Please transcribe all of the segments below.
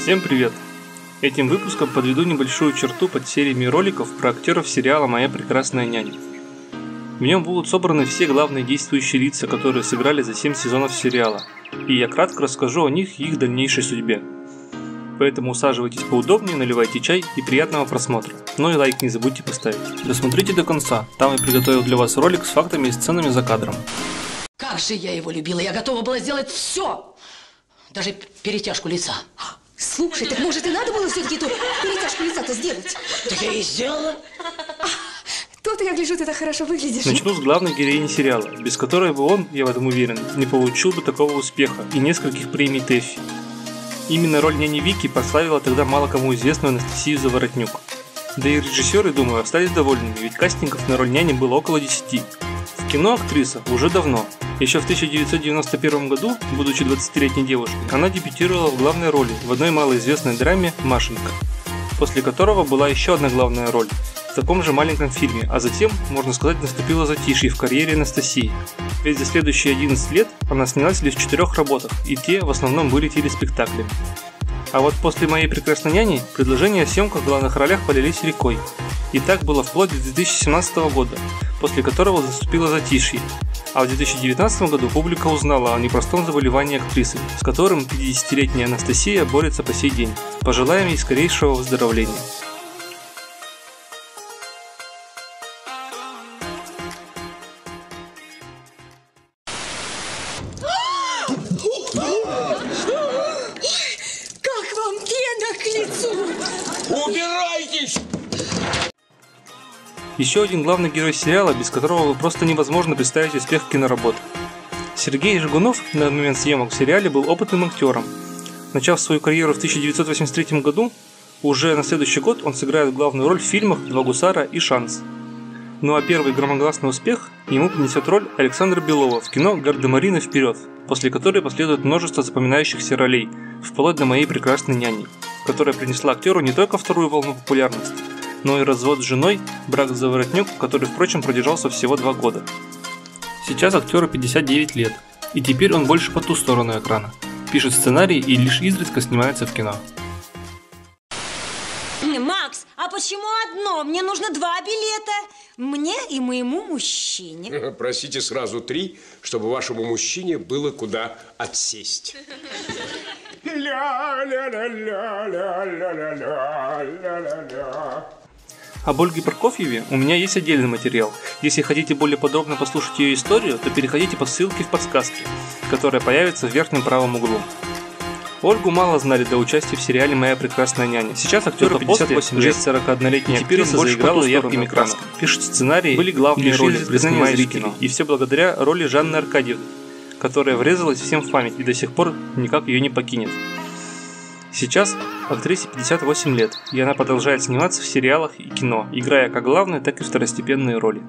Всем привет! Этим выпуском подведу небольшую черту под сериями роликов про актеров сериала «Моя прекрасная няня». В нем будут собраны все главные действующие лица, которые сыграли за 7 сезонов сериала, и я кратко расскажу о них и их дальнейшей судьбе. Поэтому усаживайтесь поудобнее, наливайте чай и приятного просмотра. Ну и лайк не забудьте поставить. Досмотрите до конца, там я приготовил для вас ролик с фактами и сценами за кадром. Как же я его любила, я готова была сделать все, даже перетяжку лица. Слушай, так может и надо было все-таки эту перетяжку лица-то сделать? Так я и сделала. То-то, я гляжу, ты так хорошо выглядишь. Начну с главной героини сериала, без которой бы он, я в этом уверен, не получил бы такого успеха и нескольких премий ТЭФИ. Именно роль няни Вики прославила тогда мало кому известную Анастасию Заворотнюк. Да и режиссеры, думаю, остались довольными, ведь кастингов на роль няни было около 10. В кино актриса уже давно. Еще в 1991 году, будучи 20-летней девушкой, она дебютировала в главной роли в одной малоизвестной драме «Машенька», после которого была еще одна главная роль в таком же маленьком фильме, а затем, можно сказать, наступило затишье в карьере Анастасии. Ведь за следующие 11 лет она снялась лишь в 4 работах, и те в основном были телеспектаклями. А вот после «Моей прекрасной няни» предложения о съемках в главных ролях полились рекой. И так было вплоть до 2017 года, после которого наступило затишье. А в 2019 году публика узнала о непростом заболевании актрисы, с которым 50-летняя Анастасия борется по сей день. Пожелаем ей скорейшего выздоровления. Как вам пена к лицу? Убирайтесь! Еще один главный герой сериала, без которого просто невозможно представить успех киноработы. Сергей Жигунов на момент съемок в сериале был опытным актером. Начав свою карьеру в 1983 году, уже на следующий год он сыграет главную роль в фильмах «Два гусара» и «Шанс». Ну а первый громогласный успех ему принесет роль Александра Белова в кино «Гардемарины вперед», после которой последует множество запоминающихся ролей, вплоть до «Моей прекрасной няни», которая принесла актеру не только вторую волну популярности, но и развод с женой, брак с Заворотнюк, который, впрочем, продержался всего 2 года. Сейчас актеру 59 лет, и теперь он больше по ту сторону экрана, пишет сценарий и лишь изредка снимается в кино. Макс, а почему одно? Мне нужно 2 билета. Мне и моему мужчине. Просите сразу 3, чтобы вашему мужчине было куда отсесть. Об Ольге Прокофьеве у меня есть отдельный материал. Если хотите более подробно послушать ее историю, то переходите по ссылке в подсказке, которая появится в верхнем правом углу. Ольгу мало знали до участия в сериале «Моя прекрасная няня». Сейчас актеру 58 лет, 41-летний актриса заиграла яркими красками. Пишет сценарий, были главные роли, признания зрителей, и все благодаря роли Жанны Аркадьевны, которая врезалась всем в память и до сих пор никак ее не покинет. Сейчас актрисе 58 лет, и она продолжает сниматься в сериалах и кино, играя как главные, так и второстепенные роли.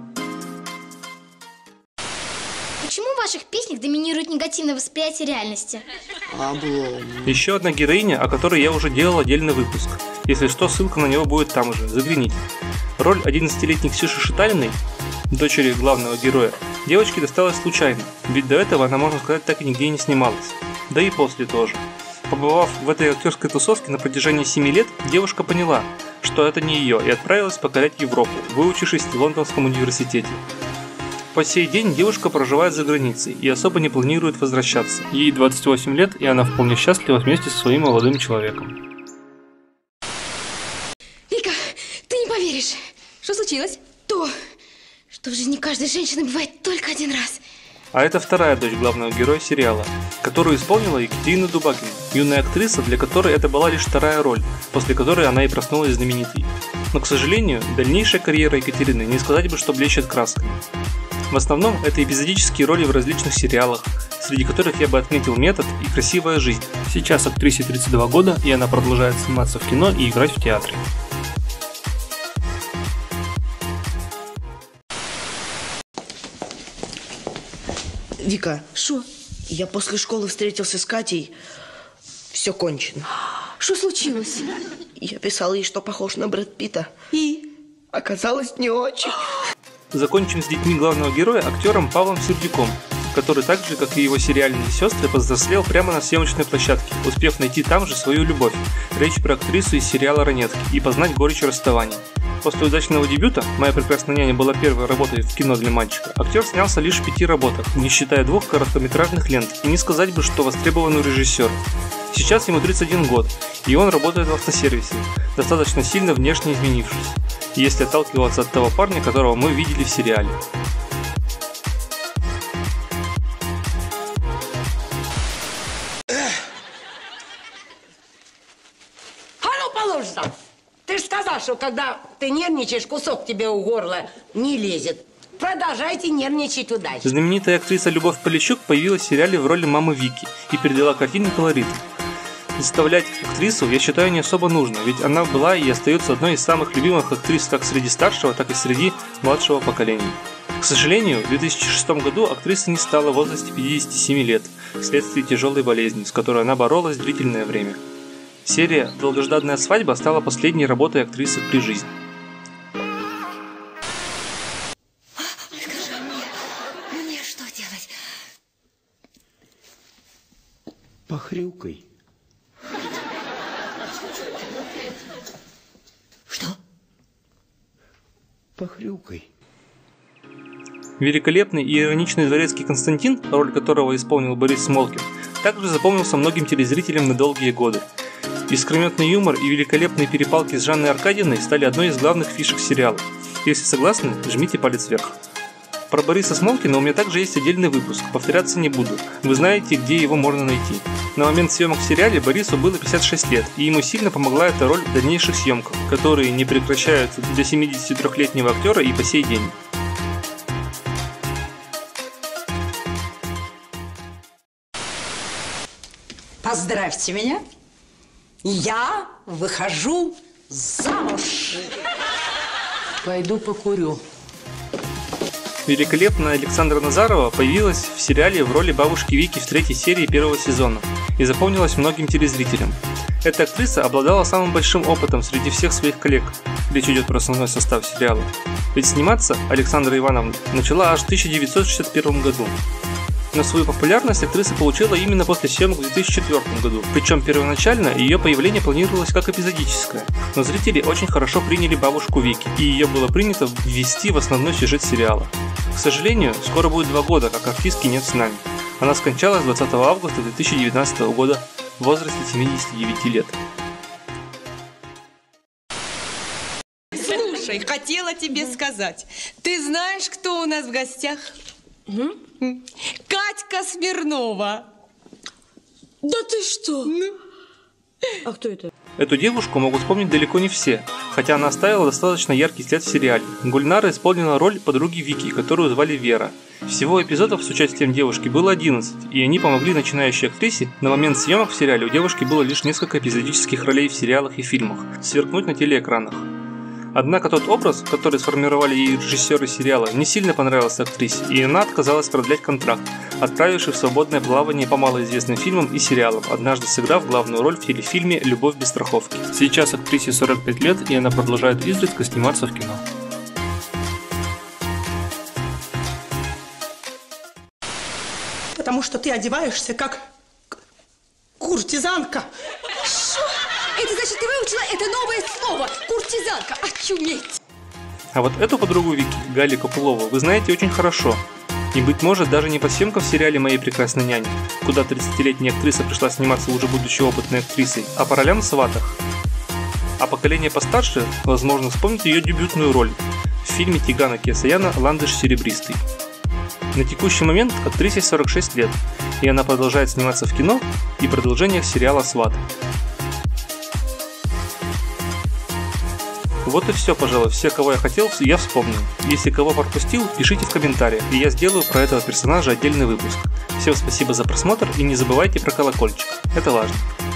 Почему в ваших песнях доминирует негативное восприятие реальности? Еще одна героиня, о которой я уже делал отдельный выпуск. Если что, ссылка на него будет там же, загляните. Роль 11-летней Ксюши Шиталиной, дочери главного героя, девочке досталась случайно, ведь до этого она, можно сказать, так и нигде не снималась. Да и после тоже. Побывав в этой актерской тусовке на протяжении 7 лет, девушка поняла, что это не ее, и отправилась покорять Европу, выучившись в Лондонском университете. По сей день девушка проживает за границей и особо не планирует возвращаться. Ей 28 лет, и она вполне счастлива вместе со своим молодым человеком. Вика, ты не поверишь. Что случилось? То, что в жизни каждой женщины бывает только один раз. А это вторая дочь главного героя сериала, которую исполнила Екатерина Дубакина, юная актриса, для которой это была лишь вторая роль, после которой она и проснулась знаменитой. Но, к сожалению, дальнейшая карьера Екатерины не сказать бы, что блещет красками. В основном это эпизодические роли в различных сериалах, среди которых я бы отметил «Метод» и «Красивая жизнь». Сейчас актрисе 32 года, и она продолжает сниматься в кино и играть в театре. Вика, Шо? я после школы встретился с Катей. Все кончено. Что случилось? Я писал ей, что похож на Брэд Питта. И? Оказалось, не очень. Закончим с детьми главного героя актером Павлом Сердюком, который так же, как и его сериальные сестры, повзрослел прямо на съемочной площадке, успев найти там же свою любовь. Речь про актрису из сериала «Ранетки» и познать горечь расставаний. После удачного дебюта «Моя прекрасная няня» была первой работой в кино для мальчика. Актер снялся лишь в 5 работах, не считая 2 короткометражных лент, и не сказать бы, что востребованный режиссер. Сейчас ему 31 год, и он работает в автосервисе, достаточно сильно внешне изменившись, если отталкиваться от того парня, которого мы видели в сериале. Ты же сказал, что когда ты нервничаешь, кусок тебе у горла не лезет. Продолжайте нервничать удачи. Знаменитая актриса Любовь Полищук появилась в сериале в роли мамы Вики и передала картине колорит. Представлять актрису, я считаю, не особо нужно, ведь она была и остается одной из самых любимых актрис как среди старшего, так и среди младшего поколения. К сожалению, в 2006 году актриса не стала в возрасте 57 лет, вследствие тяжелой болезни, с которой она боролась длительное время. Серия «Долгожданная свадьба» стала последней работой актрисы при жизни. Скажи мне что делать? Похрюкай. Что? Похрюкай. Великолепный и ироничный дворецкий Константин, роль которого исполнил Борис Смолкин, также запомнился многим телезрителям на долгие годы. Искрометный юмор и великолепные перепалки с Жанной Аркадьевной стали одной из главных фишек сериала. Если согласны, жмите палец вверх. Про Бориса Смолкина у меня также есть отдельный выпуск, повторяться не буду, вы знаете, где его можно найти. На момент съемок в сериале Борису было 56 лет, и ему сильно помогла эта роль в дальнейших съемках, которые не прекращаются для 73-летнего актера и по сей день. Поздравьте меня. Я выхожу замуж. Пойду покурю. Великолепная Александра Назарова появилась в сериале в роли бабушки Вики в 3-й серии 1-го сезона и запомнилась многим телезрителям. Эта актриса обладала самым большим опытом среди всех своих коллег. Речь идет про основной состав сериала. Ведь сниматься Александра Ивановна начала аж в 1961 году. Но свою популярность актриса получила именно после съемок в 2004 году, причем первоначально ее появление планировалось как эпизодическое, но зрители очень хорошо приняли бабушку Вики, и ее было принято ввести в основной сюжет сериала. К сожалению, скоро будет 2 года, как артистки нет с нами. Она скончалась 20 августа 2019 года в возрасте 79 лет. Слушай, хотела тебе сказать, ты знаешь, кто у нас в гостях? Катька Смирнова. Да ты что? А кто это? Эту девушку могут вспомнить далеко не все, хотя она оставила достаточно яркий след в сериале. Гульнара исполнила роль подруги Вики, которую звали Вера. Всего эпизодов с участием девушки было 11, и они помогли начинающей актрисе. На момент съемок в сериале у девушки было лишь несколько эпизодических ролей в сериалах и фильмах, сверкнуть на телеэкранах. Однако тот образ, который сформировали ей режиссеры сериала, не сильно понравился актрисе, и она отказалась продлять контракт, отправившись в свободное плавание по малоизвестным фильмам и сериалам, однажды сыграв главную роль в телефильме «Любовь без страховки». Сейчас актрисе 45 лет, и она продолжает изредка сниматься в кино. Потому что ты одеваешься как куртизанка. Что? Это значит, ты выучила это новое слово «куртизанка». Очуметь! А вот эту подругу Вики, Галю Копылову, вы знаете очень хорошо. И, быть может, даже не по съемкам в сериале «Моей прекрасной няни», куда 30-летняя актриса пришла сниматься уже будучи опытной актрисой, а по ролям в «Сватах». А поколение постарше, возможно, вспомнит ее дебютную роль в фильме Тигана Кеосаяна «Ландыш серебристый». На текущий момент актрисе 46 лет, и она продолжает сниматься в кино и продолжениях сериала «Сваты». Вот и все, пожалуй, все, кого я хотел, я вспомнил. Если кого пропустил, пишите в комментариях, и я сделаю про этого персонажа отдельный выпуск. Всем спасибо за просмотр и не забывайте про колокольчик, это важно.